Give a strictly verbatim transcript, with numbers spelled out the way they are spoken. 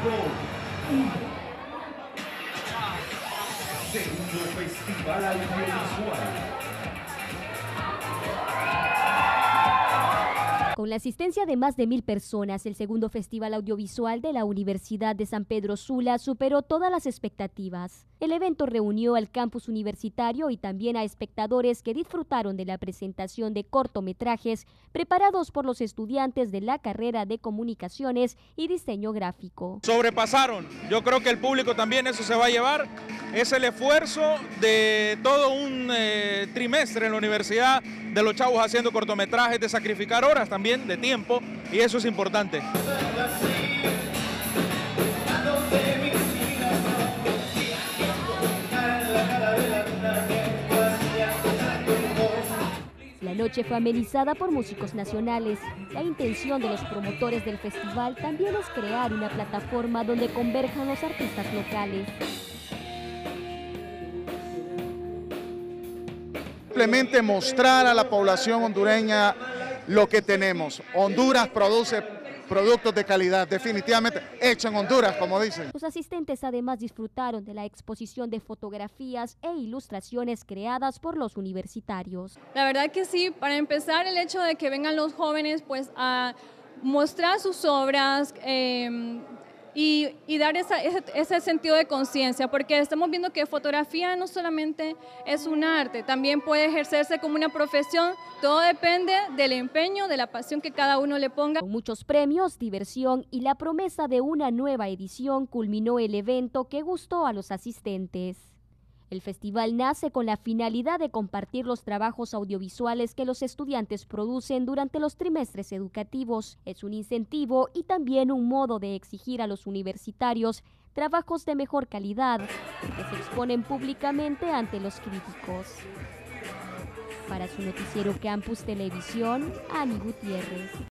Segundo Festival Audiovisual. Con la asistencia de más de mil personas, el segundo Festival Audiovisual de la Universidad de San Pedro Sula superó todas las expectativas. El evento reunió al campus universitario y también a espectadores que disfrutaron de la presentación de cortometrajes preparados por los estudiantes de la carrera de Comunicaciones y Diseño Gráfico. Sobrepasaron. Yo creo que el público también eso se va a llevar. Es el esfuerzo de todo un eh, trimestre en la universidad, de los chavos haciendo cortometrajes, de sacrificar horas también de tiempo, y eso es importante. La noche fue amenizada por músicos nacionales. La intención de los promotores del festival también es crear una plataforma donde converjan los artistas locales. Simplemente mostrar a la población hondureña lo que tenemos. Honduras produce productos de calidad, definitivamente hecho en Honduras, como dicen. Los asistentes además disfrutaron de la exposición de fotografías e ilustraciones creadas por los universitarios. La verdad que sí, para empezar, el hecho de que vengan los jóvenes pues a mostrar sus obras, eh, Y, y dar esa, ese, ese sentido de conciencia, porque estamos viendo que fotografía no solamente es un arte, también puede ejercerse como una profesión. Todo depende del empeño, de la pasión que cada uno le ponga. Con muchos premios, diversión y la promesa de una nueva edición, culminó el evento que gustó a los asistentes. El festival nace con la finalidad de compartir los trabajos audiovisuales que los estudiantes producen durante los trimestres educativos. Es un incentivo y también un modo de exigir a los universitarios trabajos de mejor calidad que se exponen públicamente ante los críticos. Para su noticiero Campus Televisión, Ani Gutiérrez.